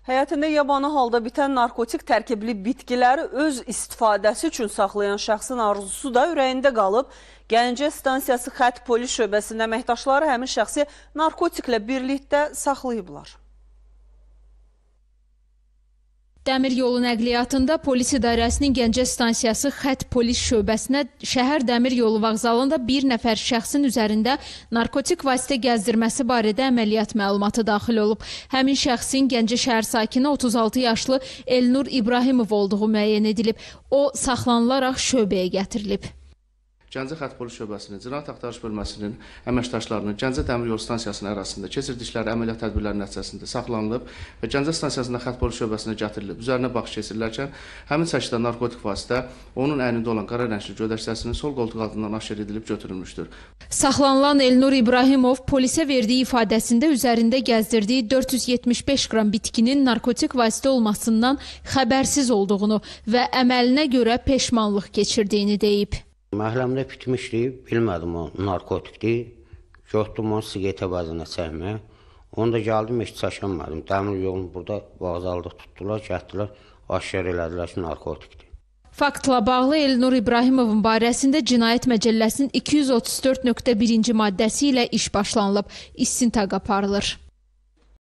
Həyatında yabanı halda bitən narkotik tərkibli bitkiləri öz istifadəsi üçün saxlayan şəxsin arzusu da ürəyində qalıb. Gəncə stansiyası xətt polis şöbəsinin əməkdaşları həmin şəxsi narkotiklə birlikdə saxlayıblar. Dəmir yolu nəqliyyatında polis idarəsinin Gəncə stansiyası xətt polis şöbəsinə şəhər dəmir yolu vağzalında bir nəfər şəxsin üzərində narkotik vasitə gəzdirməsi barədə əməliyyat məlumatı daxil olub. Həmin şəxsin Gəncə şəhər sakini 36 yaşlı Elnur İbrahimov olduğu müəyyən edilib. O, saxlanılaraq şöbəyə gətirilib. Gəncə xətt polis şöbəsinin cinayət axtarış bölməsinin əməkdaşlarının Gəncə dəmir yolu stansiyasının ərazisində keçirdikləri əməliyyat tədbirləri nəticəsində saxlanılıb və Gəncə stansiyasında xətt polis şöbəsinə gətirilib. Üzərinə baxış keçirilərkən həmin çəkidə narkotik vasitə onun əynində olan qara rəngli gödəkçəsinin sol qoltuq altından aşır edilib götürülmüşdür. Saxlanılan Elnur İbrahimov polisə verdiyi ifadəsində üzərində gəzdirdiyi 475 qram bitkinin narkotik vasitə olmasından xəbərsiz olduğunu və əməlinə görə peşmanlıq keçirdiyini deyib. Məhəlləmdə bitmişdi, bilmədim o narkotikdir. Götürdüm onu siqaretə bəzinə çəkməyə. Onu da gəldim, heç çəkənmədim. Dəmir yolunu burada vağzalda tutdular, gətirdilər, aşkar elədilər ki, narkotikdir. Faktla bağlı Elnur İbrahimovun barəsində Cinayət Məcəlləsinin 234.1-ci maddəsi ilə iş başlanılıb, istintaq aparılır.